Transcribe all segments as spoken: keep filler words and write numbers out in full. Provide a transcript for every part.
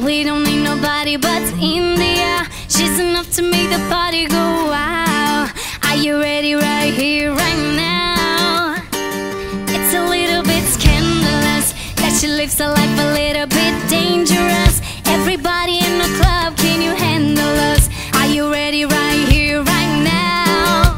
we don't need nobody but India. She's enough to make the party go wow. Are you ready right here, right now? It's a little bit scandalous that she lives a life a little bit dangerous. Everybody in the club, can you handle us? Are you ready right here, right now?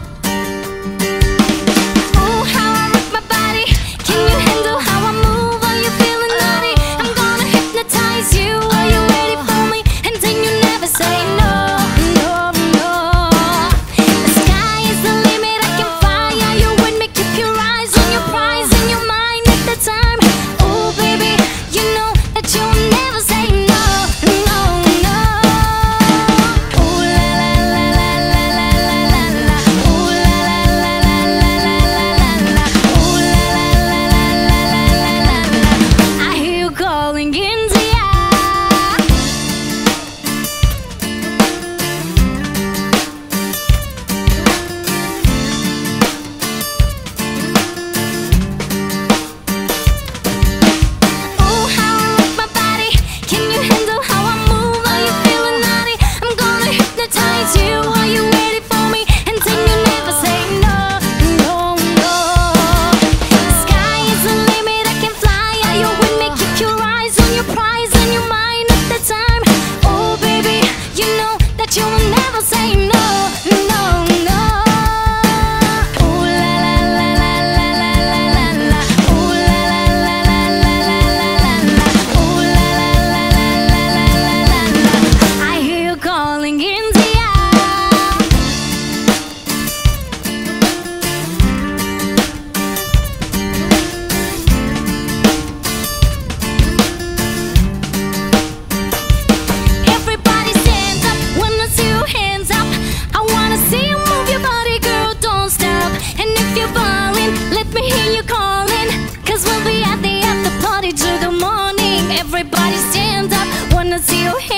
Oh, how I rock my body. Can you handle how I move? Are you feeling naughty? I'm gonna hypnotize you. Are you ready for me? And then you never say no, no, no. The sky is the limit, I can fly. Are you with me? Keep your eyes on your prize and your mind at the time. Oh, baby, you know that you'll never say no, no, no. Ooh la la la la la la la la la. Ooh la la la la la la la la. Ooh la la la la la la la la. I hear you calling India. Oh, how I rock my body. Can you handle how I move? Are you feeling naughty? I'm gonna hypnotize you. Are you ready for me? And then you never say no, no, no. The sky is the limit, I can fly. Are you with me? Keep your eyes on your prize and your mind at the time. Oh, baby, you know that you will never say no, no, no. Ooh la la la la la la la la la. Ooh la la la la la la la la la. Ooh la la la la la la la la. I hear you calling India. Everybody stand up, wanna see your hands up. I wanna see you move your body, girl, don't stop. And if you're falling, let me hear you calling. Cause we'll be at the after party till the morning. Everybody stand up, wanna see your hands